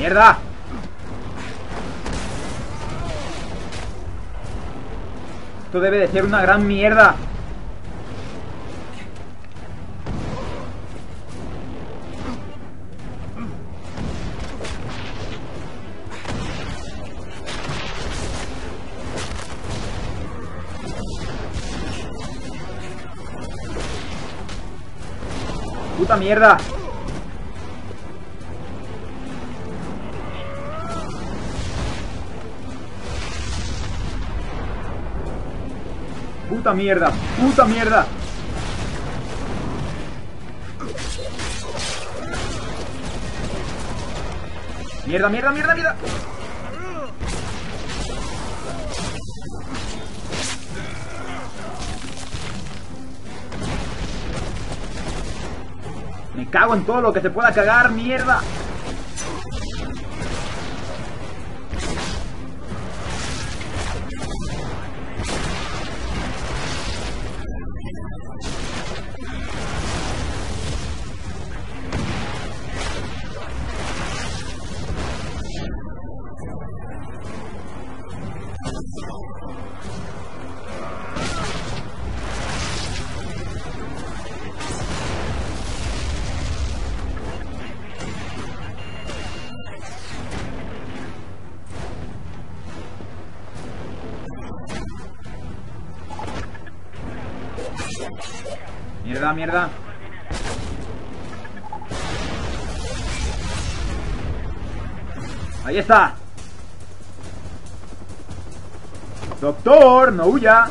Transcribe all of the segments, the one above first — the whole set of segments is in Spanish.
¡Mierda! Esto debe de ser una gran mierda. ¡Puta mierda! ¡Puta mierda! ¡Puta mierda! ¡Mierda, mierda, mierda, mierda! Me cago en todo lo que se pueda cagar, mierda. Mierda, mierda. Ahí está. Doctor, no huya.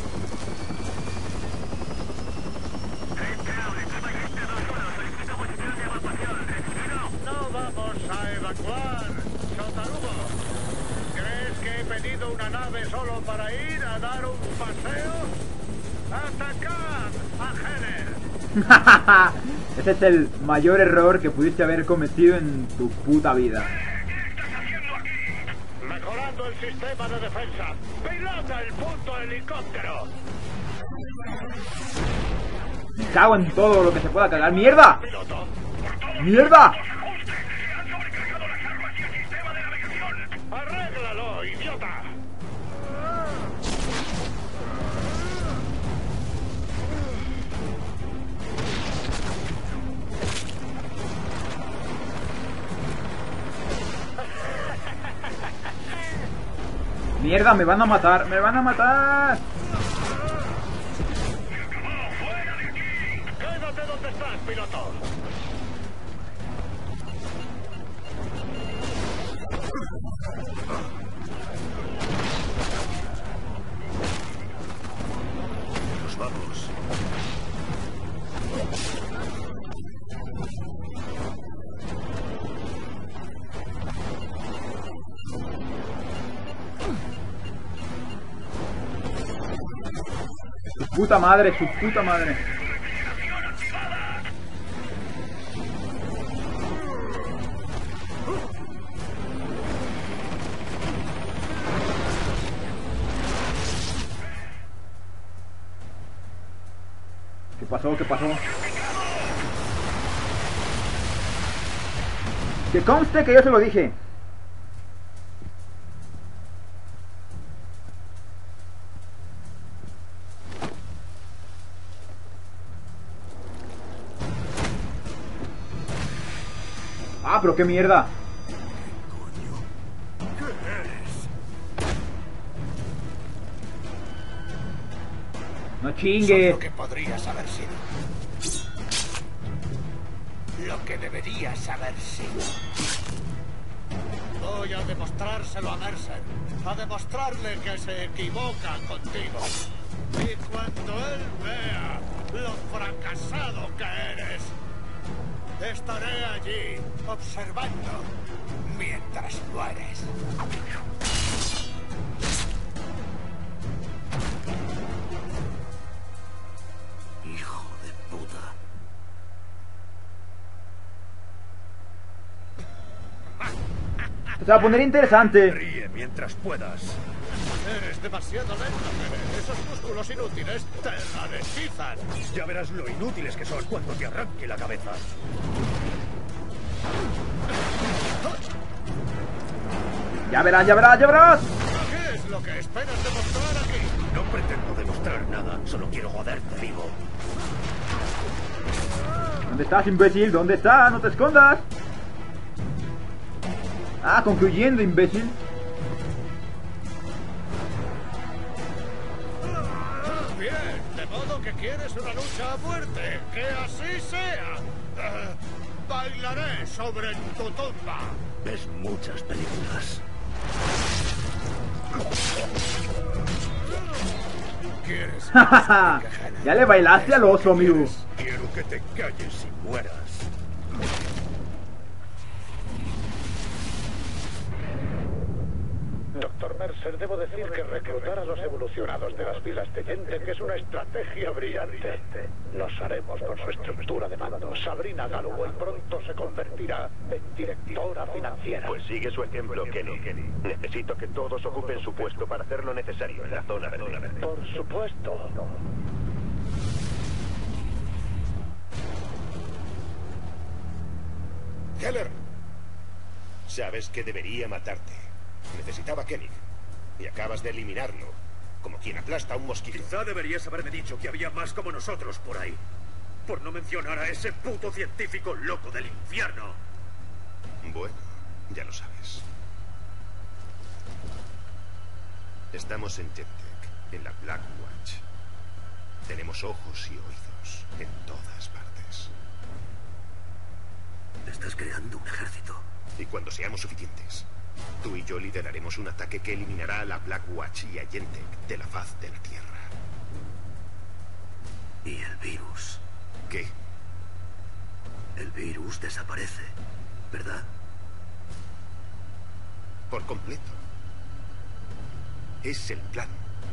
No vamos a evacuar, Sotarugo. ¿Crees que he pedido una nave solo para ir a dar un paseo? ¡Atacad a Heller! Ese es el mayor error que pudiste haber cometido en tu puta vida. Mejorando el sistema de defensa. ¡Pilota el puto helicóptero! Me cago en todo lo que se pueda cagar. ¡Mierda! ¡Piloto! ¡Mierda! ¡Arréglalo, idiota! ¡Mierda! ¡Me van a matar! ¡Me van a matar! ¡Quédate donde estás, piloto! Nos vamos. Su puta madre, su puta madre. ¿Qué pasó? ¿Qué pasó? Que conste que yo se lo dije. Ah, pero qué mierda. No Soy chingues. lo que podrías haber sido. Lo que deberías haber sido. Voy a demostrárselo a Mercer. A demostrarle que se equivoca contigo. Y cuando él vea lo fracasado que eres, estaré allí observando mientras mueres. Hijo de puta. Se va a poner interesante. Ríe mientras puedas. Eres demasiado lento, Heller. Esos músculos inútiles te ralentizan. Ya verás lo inútiles que son cuando te arranque la cabeza. Ya verás, ya verás, ya verás. ¿Qué es lo que esperas demostrar aquí? No pretendo demostrar nada, solo quiero joderte vivo. ¿Dónde estás, imbécil? ¿Dónde estás? No te escondas. Ah, concluyendo, imbécil. Bien, de modo que quieres una lucha a muerte. ¡Que así sea! Bailaré sobre tu tumba. Ves muchas películas. ¿Quieres? Ya le bailaste al oso, amigo. Quiero que te calles y mueras. Doctor Mercer, debo decir que reclutar a los evolucionados de las filas de Gentek es una estrategia brillante. Nos haremos con su estructura de mando. Sabrina Galloway pronto se convertirá en directora financiera. Pues sigue su ejemplo, Kenny. Necesito que todos ocupen su puesto para hacer lo necesario en la zona verde. Por supuesto. Keller, sabes que debería matarte. Necesitaba a Kenny. Y acabas de eliminarlo. Como quien aplasta a un mosquito. Quizá deberías haberme dicho que había más como nosotros por ahí. Por no mencionar a ese puto científico loco del infierno. Bueno, ya lo sabes. Estamos en Gentek, en la Black Watch. Tenemos ojos y oídos en todas partes. Estás creando un ejército. Y cuando seamos suficientes, tú y yo lideraremos un ataque que eliminará a la Black Watch y a Gentek de la faz de la Tierra. ¿Y el virus? ¿Qué? El virus desaparece, ¿verdad? Por completo. Es el plan.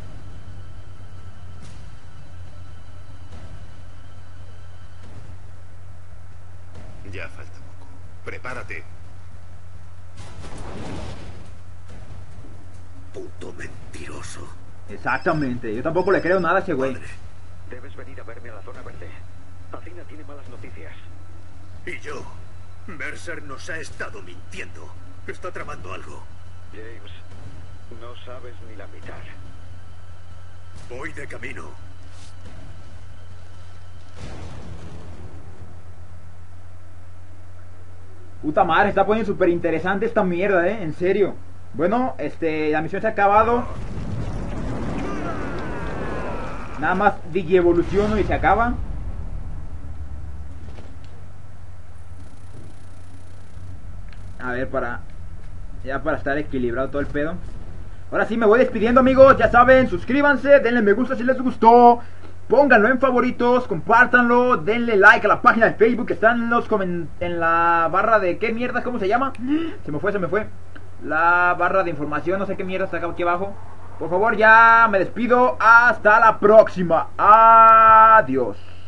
Ya falta poco. Prepárate. Puto mentiroso. Exactamente, yo tampoco le creo nada a ese güey. Padre. Debes venir a verme a la zona verde. Athena tiene malas noticias. ¿Y yo? Mercer nos ha estado mintiendo. Está tramando algo. James, no sabes ni la mitad. Voy de camino. Puta madre, está poniendo súper interesante esta mierda, en serio. Bueno, la misión se ha acabado. Nada más digievoluciono y se acaba. A ver, ya para estar equilibrado todo el pedo. Ahora sí me voy despidiendo, amigos. Ya saben, suscríbanse, denle me gusta si les gustó. Pónganlo en favoritos, compártanlo, denle like a la página de Facebook que está en la barra de... ¿Qué mierda? ¿Cómo se llama? Se me fue. La barra de información, no sé qué mierda está aquí abajo. Por favor, ya me despido. Hasta la próxima. Adiós.